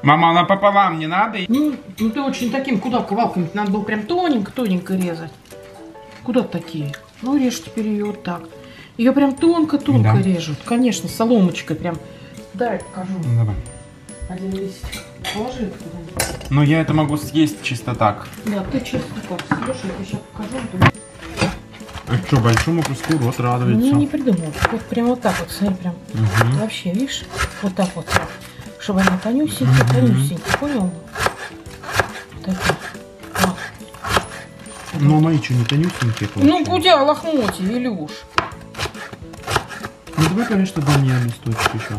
Мама, она пополам не надо? Ну ты очень таким, куда ковалками? Надо было прям тоненько-тоненько резать. Куда такие? Ну режь теперь ее вот так. Ее прям тонко-тонко режут. Конечно, соломочкой прям. Дай покажу. Ну, давай. Один листик. Положи это куда-нибудь. Ну я это могу съесть чисто так. Да, ты чисто так. Слушай, я сейчас покажу. А что, большому куску рот радуется? Ну не придумал. Вот прям вот так вот, смотри, прям. Вообще, видишь? Вот так вот. Чтобы она тонюсенькая, понял? Так вот. Ну мои что, не тонюсенькие? Ну куда лохмотья, Илюш? Ну давай, конечно, баньян листочек еще.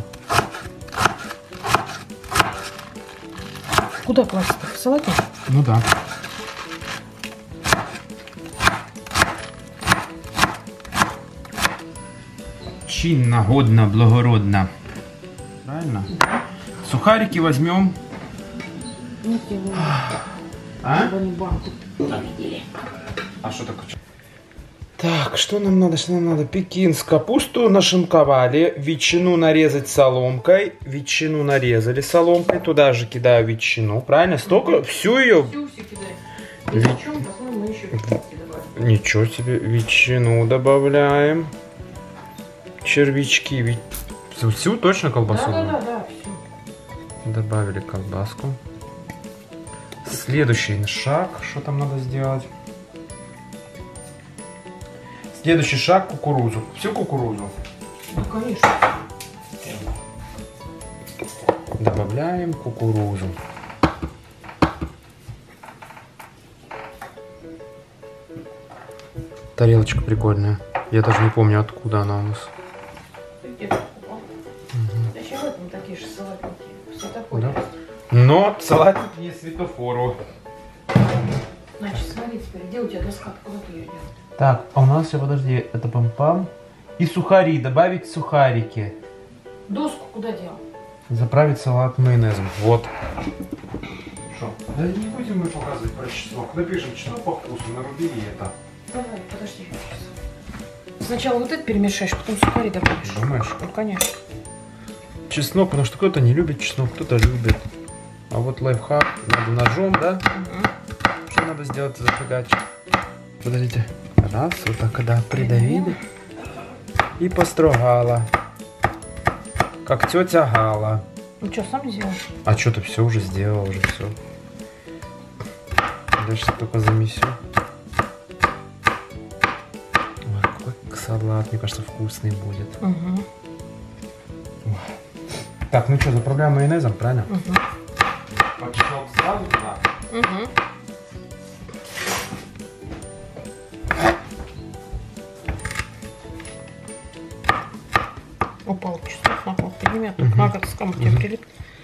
Куда класть-то? В салатик? Ну да. Чинно, годно, благородно. Правильно? Сухарики возьмем. Нет, я не банку. А что такое? Так, что нам надо? Что нам надо? Пекин с капусту нашинковали, ветчину нарезать соломкой, ветчину нарезали соломкой, туда же кидаю ветчину, правильно? Столько, всю ее... Всю кидай. Мы еще Ничего себе, ветчину добавляем, червячки, всю точно колбасу? Да, все. Добавили колбаску. Следующий шаг, что там надо сделать? Следующий шаг — кукурузу. Всю кукурузу. Ну, конечно. Добавляем кукурузу. Тарелочка прикольная. Я даже не помню, откуда она у нас. Зачем этом такие же салатники? Все такое. Да? Но салатник не светофору. Значит, смотри теперь, где у тебя доска? Куда ты ее делаешь? Так, а у нас все, подожди, это пам-пам. И сухари, добавить сухарики. Доску куда делал? Заправить салат майонезом. Вот. Что? Да не будем мы показывать про чеснок. Напишем чеснок по вкусу, наруби и это. Давай, подожди. Сначала вот это перемешаешь, потом сухари добавишь. Думаешь? Ну, конечно. Чеснок, потому что кто-то не любит чеснок, кто-то любит. А вот лайфхак, надо ножом, да? Что надо сделать, запрягать? Подождите. Раз, вот так, да, придавили. И постругала. Как тетя Гала. Ну что, сам сделал? А что ты все уже сделал, уже все. Я сейчас только замесю. Ой, какой салат, мне кажется, вкусный будет. Так, ну что, заправляем майонезом, правильно? Чеснок сразу туда? Упал чеснок, на пол подними, а то наготь с камнем прилип.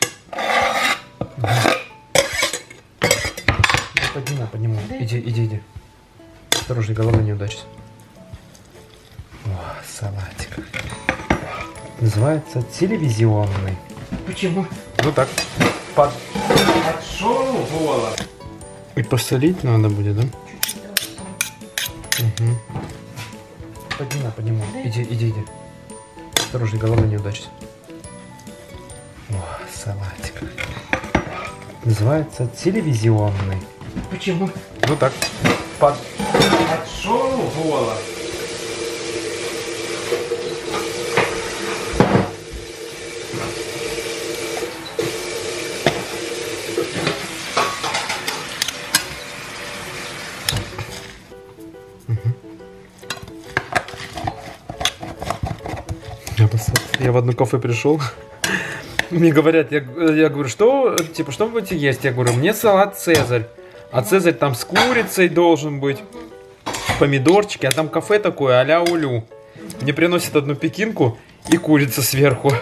Подниму. Да? Иди. Осторожно, голова не ударится. О, салатик. Называется телевизионный. Почему? Ну так. Подшоу. И посолить надо будет, да? Подниму. Да? Иди. Осторожно, голова не ударится. О, салатик. Называется телевизионный. Почему? Ну так. Подшоу голос. Я в одно кафе пришел. Мне говорят, я говорю, что вы будете есть? Я говорю, мне салат Цезарь. А Цезарь там с курицей должен быть, помидорчики, а там кафе такое а-ля улю. Мне приносят одну пекинку и курица сверху.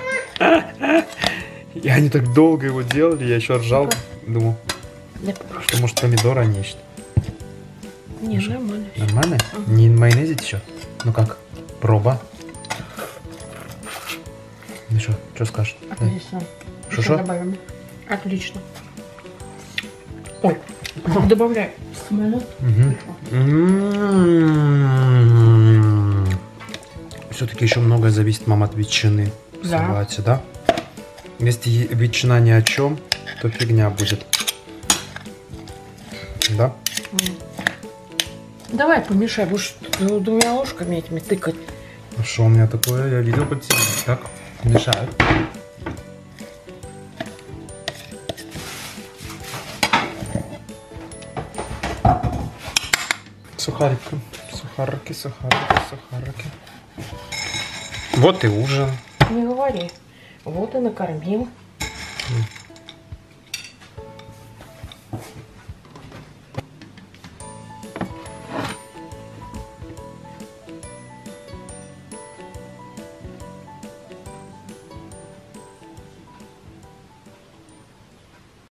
И они так долго его делали, я еще ржал. Думал, что может помидора они ищут. Не, нормально. Нормально? Не майонезить еще? Ну как? Проба. Ну что скажешь? Отлично. Что? Добавим. Отлично. Ой, добавляй самолет. Все-таки еще многое зависит, мама, от ветчины в салате, да? Если ветчина ни о чем, то фигня будет. Да? Давай помешай, будешь двумя ложками этими тыкать. А что у меня такое? Я видел под телевизором. Так, мешаю. Сухарики. Сухарики, сухарики, сухарики. Вот и ужин. Не говори. Вот и накормил.